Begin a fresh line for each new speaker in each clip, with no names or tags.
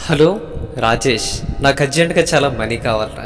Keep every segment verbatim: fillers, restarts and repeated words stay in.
Hello Rajesh, నాకు అర్జెంటుగా చాలా మనీ కావాలరా.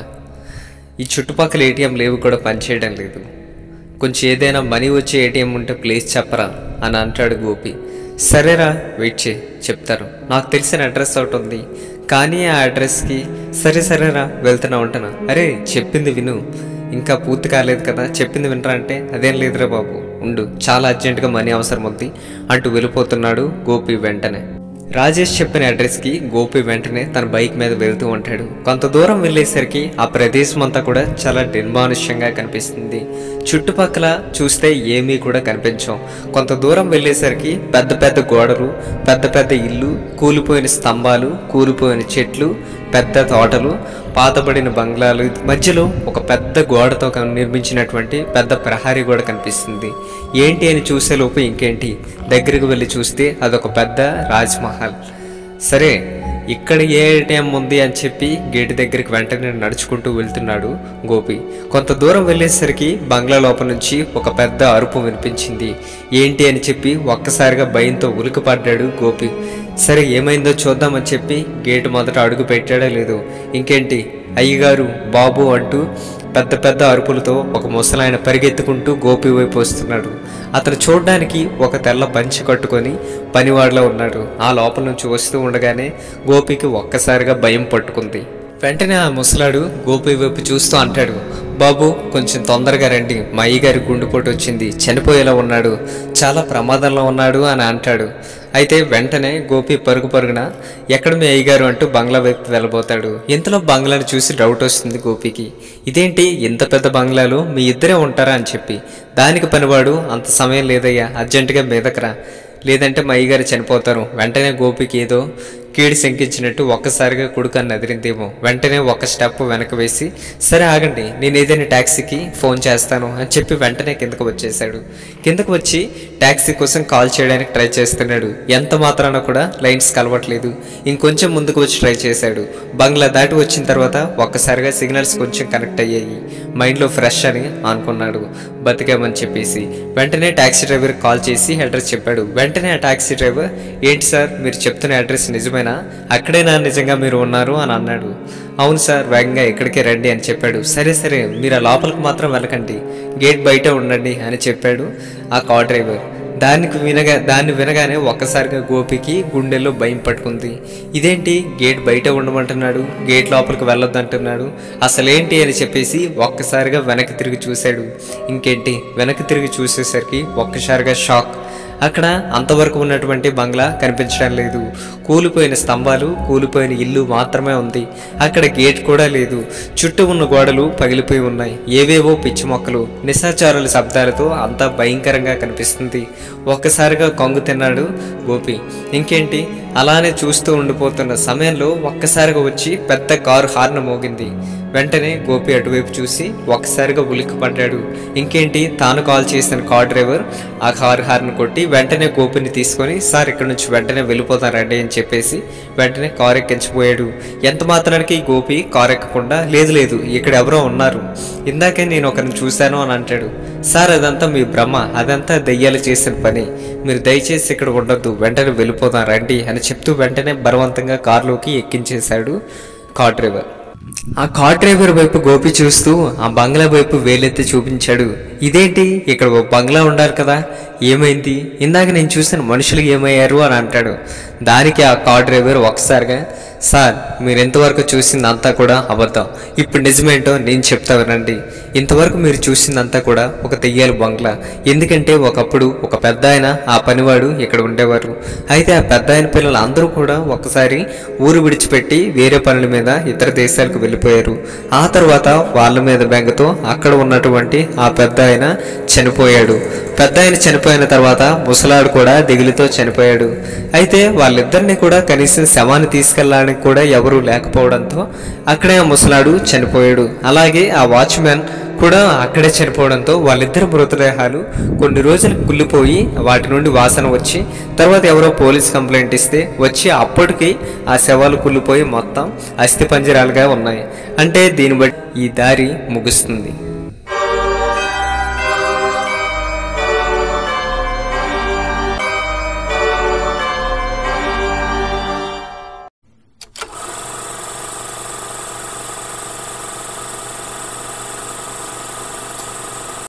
ఈ చుట్టుపక్కల ఏటీఎం లేవు కూడా పనిచేయడం లేదు. కొంచెం ఏదైనా మనీ వచ్చే ఏటీఎం ఉంటే ప్లీజ్ చెప్పరా అని అంటాడు గోపి. సరేరా, వెయిట్ చేయి, చెప్తారు. నాకు తెలిసిన అడ్రస్ ఒకటి ఉంది, కానీ ఆ అడ్రస్కి సరే సరేరా వెళ్తున్నా ఉంటాను. అరే చెప్పింది విను, ఇంకా పూర్తి కాలేదు కదా, చెప్పింది వినరా అంటే అదేం లేదురా బాబు, ఉండు, చాలా అర్జెంటుగా మనీ అవసరం ఉంది అంటూ వెళ్ళిపోతున్నాడు గోపి. వెంటనే రాజేష్ చెప్పిన అడ్రస్కి గోపి వెంటనే తన బైక్ మీద వెళ్తూ ఉంటాడు. కొంత దూరం వెళ్ళేసరికి ఆ ప్రదేశం అంతా కూడా చాలా నిర్మానుష్యంగా కనిపిస్తుంది. చుట్టుపక్కల చూస్తే ఏమీ కూడా కనిపించవు. కొంత దూరం వెళ్ళేసరికి పెద్ద పెద్ద గోడలు, పెద్ద పెద్ద ఇల్లు, కూలిపోయిన స్తంభాలు, కూలిపోయిన చెట్లు, పెద్ద తోటలు, పాతబడిన బంగ్లాలు, మధ్యలో ఒక పెద్ద గోడతో నిర్మించినటువంటి పెద్ద ప్రహరీ గోడ కనిపిస్తుంది. ఏంటి అని చూసేలోపు ఇంకేంటి, దగ్గరికి వెళ్ళి చూస్తే అదొక పెద్ద రాజ్మహల్. సరే, ఇక్కడ ఏ ఏటీఎం ఉంది అని చెప్పి గేటు దగ్గరికి వెంటనే నడుచుకుంటూ వెళ్తున్నాడు గోపి. కొంత దూరం వెళ్ళేసరికి బంగ్లా లోపల నుంచి ఒక పెద్ద అరుపు వినిపించింది. ఏంటి అని చెప్పి ఒక్కసారిగా భయంతో ఉలికిపడ్డాడు గోపి. సరే ఏమైందో చూద్దామని చెప్పి గేటు మొదట అడుగు పెట్టాడో లేదు, ఇంకేంటి అయ్యగారు, బాబు అంటూ పెద్ద పెద్ద అరుపులతో ఒక ముసలాయన పరిగెత్తుకుంటూ గోపి వైపు వస్తున్నాడు. అతను చూడడానికి ఒక తెల్ల పంచె కట్టుకొని పనివాడిలో ఉన్నాడు. ఆ లోపల నుంచి వస్తూ ఉండగానే గోపికి ఒక్కసారిగా భయం పట్టుకుంది. వెంటనే ఆ ముసలాడు గోపి వైపు చూస్తూ అంటాడు, బాబు కొంచెం తొందరగా రండి, మా అయ్యగారి గుండెపోటు వచ్చింది, చనిపోయేలా ఉన్నాడు, చాలా ప్రమాదంలో ఉన్నాడు అని అంటాడు. అయితే వెంటనే గోపి పరుగు పరుగున ఎక్కడ మీ అయ్యగారు అంటూ బంగ్లా వైపు వెళ్ళబోతాడు. ఇంతలో బంగ్లాను చూసి డౌట్ వస్తుంది గోపికి. ఇదేంటి ఇంత పెద్ద బంగ్లాలో మీ ఇద్దరే ఉంటారా అని చెప్పి. దానికి పనివాడు, అంత సమయం లేదయ్యా, అర్జెంటుగా మీదకరా, లేదంటే మా అయ్యగారు చనిపోతారు. వెంటనే గోపికి ఏదో కీడి శంకించినట్టు ఒక్కసారిగా కుడుకని అదిరిందేమో. వెంటనే ఒక స్టెప్ వెనక వేసి, సరే ఆగండి, నేను ఏదైనా ట్యాక్సీకి ఫోన్ చేస్తాను అని చెప్పి వెంటనే కిందకు వచ్చేసాడు. కిందకు వచ్చి ట్యాక్సీ కోసం కాల్ చేయడానికి ట్రై చేస్తున్నాడు. ఎంత మాత్రాన కూడా లైన్స్ కలవట్లేదు. ఇంకొంచెం ముందుకు వచ్చి ట్రై చేశాడు. బంగ్లా దాటి వచ్చిన తర్వాత ఒక్కసారిగా సిగ్నల్స్ కొంచెం కనెక్ట్ అయ్యాయి. మైండ్లో ఫ్రెష్ అని అనుకున్నాడు, బతికామని చెప్పేసి. వెంటనే ట్యాక్సీ డ్రైవర్ కాల్ చేసి అడ్రస్ చెప్పాడు. వెంటనే ఆ ట్యాక్సీ డ్రైవర్, ఏంటి సార్ మీరు చెప్తున్న అడ్రస్ నిజమే, అక్కడేనా నిజంగా మీరు ఉన్నారు అని అన్నాడు. అవును సార్, వేగంగా ఇక్కడికే రండి అని చెప్పాడు. సరే సరే, మీరు ఆ లోపలికి మాత్రం వెళ్ళకండి, గేట్ బయట ఉండండి అని చెప్పాడు ఆ కార్ డ్రైవర్. దానికి వినగా దాన్ని వినగానే ఒక్కసారిగా గోపికి గుండెల్లో భయం పట్టుకుంది. ఇదేంటి గేట్ బయట ఉండమంటున్నాడు, గేట్ లోపలికి వెళ్ళొద్దు అంటున్నాడు, అసలేంటి అని చెప్పేసి ఒక్కసారిగా వెనక్కి తిరిగి చూశాడు. ఇంకేంటి వెనక్కి తిరిగి చూసేసరికి ఒక్కసారిగా షాక్. అక్కడ అంతవరకు ఉన్నటువంటి బంగ్లా కనిపించడం లేదు. కూలిపోయిన స్తంభాలు, కూలిపోయిన ఇల్లు మాత్రమే ఉంది. అక్కడ గేట్ కూడా లేదు. చుట్టూ ఉన్న గోడలు పగిలిపోయి ఉన్నాయి. ఏవేవో పిచ్చి మొక్కలు, నిశాచారుల శబ్దాలతో అంతా భయంకరంగా కనిపిస్తుంది. ఒక్కసారిగా కొంగు తిన్నాడు గోపి. ఇంకేంటి అలానే చూస్తూ ఉండిపోతున్న సమయంలో ఒక్కసారిగా వచ్చి పెద్ద కారు హార్న్ మోగింది. వెంటనే గోపి అటువైపు చూసి ఒక్కసారిగా ఉలిక్కి పడ్డాడు. ఇంకేంటి తాను కాల్ చేసిన కార్ డ్రైవర్ ఆ కారు హార్న్ కొట్టి వెంటనే గోపిని తీసుకొని, సార్ ఇక్కడ నుంచి వెంటనే వెళ్ళిపోతారండి అని చెప్పేసి వెంటనే కారు ఎక్కించిపోయాడు. ఎంత మాత్రానికి గోపి కారు ఎక్కకుండా, లేదు లేదు ఇక్కడ ఎవరో ఉన్నారు, ఇందాకే నేను ఒకరిని చూశాను అని అంటాడు. సార్ అదంతా మీ భ్రమ, అదంతా దెయ్యాలు చేసిన పని, మీరు దయచేసి ఇక్కడ ఉండొద్దు, వెంటనే వెళ్ళిపోతాం రండి అని చెప్తూ వెంటనే బలవంతంగా కారులోకి ఎక్కించేశాడు కార్ డ్రైవర్. ఆ కార్ డ్రైవర్ వైపు గోపి చూస్తూ ఆ బంగ్లా వైపు వేలెత్తి చూపించాడు. ఇదేంటి ఇక్కడ ఓ బంగ్లా ఉండాలి కదా, ఏమైంది, ఇందాక నేను చూసిన మనుషులు ఏమయ్యారు అని అంటాడు. దానికి ఆ కార్ డ్రైవర్ ఒకసారిగా, సార్ మీరు ఎంతవరకు చూసిందంతా కూడా అబద్ధం, ఇప్పుడు నిజమేంటో నేను చెప్తా వినండి. ఇంతవరకు మీరు చూసిందంతా కూడా ఒక దెయ్యాల బంగ్లా. ఎందుకంటే ఒకప్పుడు ఒక పెద్ద ఆయన, ఆ పనివాడు ఇక్కడ ఉండేవారు. అయితే ఆ పెద్ద ఆయన పిల్లలు అందరూ కూడా ఒకసారి ఊరు విడిచిపెట్టి వేరే పనుల మీద ఇతర దేశాలకు వెళ్ళిపోయారు. ఆ తర్వాత వాళ్ళ మీద బెంగతో అక్కడ ఉన్నటువంటి ఆ పెద్ద ఆయన చనిపోయాడు. పెద్ద ఆయన చనిపోయిన తర్వాత ముసలాడు కూడా దిగులుతో చనిపోయాడు. అయితే వాళ్ళిద్దరిని కూడా కనీసం శవాన్ని తీసుకెళ్ళడానికి కూడా ఎవరూ లేకపోవడంతో అక్కడే ఆ ముసలాడు చనిపోయాడు. అలాగే ఆ వాచ్మెన్ కూడా అక్కడే చనిపోవడంతో వాళ్ళిద్దరు మృతదేహాలు కొన్ని రోజులు కుళ్ళిపోయి వాటి నుండి వాసన వచ్చి తర్వాత ఎవరో పోలీస్ కంప్లైంట్ ఇస్తే వచ్చి అప్పటికి ఆ శవాలు కుళ్ళిపోయి మొత్తం అస్థిపంజరాలుగా ఉన్నాయి. అంటే దీన్ని బట్టి ఈ దారి ముగుస్తుంది.